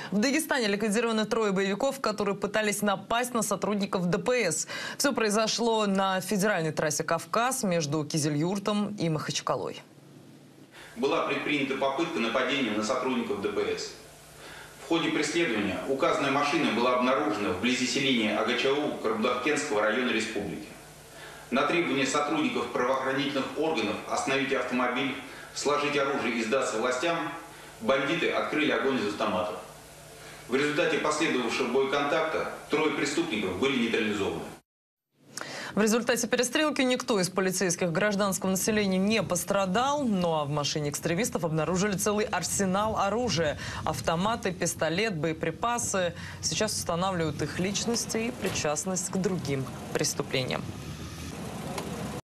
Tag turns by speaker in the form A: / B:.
A: В Дагестане ликвидированы 3 боевиков, которые пытались напасть на сотрудников ДПС. Все произошло на федеральной трассе «Кавказ» между Кизилюртом и Махачкалой.
B: Была предпринята попытка нападения на сотрудников ДПС. В ходе преследования указанная машина была обнаружена вблизи селения Агачау Карабудакенского района республики. На требование сотрудников правоохранительных органов остановить автомобиль, сложить оружие и сдаться властям, бандиты открыли огонь из автоматов. В результате последовавшего боеконтакта 3 преступников были нейтрализованы.
A: В результате перестрелки никто из полицейских гражданского населения не пострадал. Ну а в машине экстремистов обнаружили целый арсенал оружия. Автоматы, пистолет, боеприпасы. Сейчас устанавливают их личности и причастность к другим преступлениям.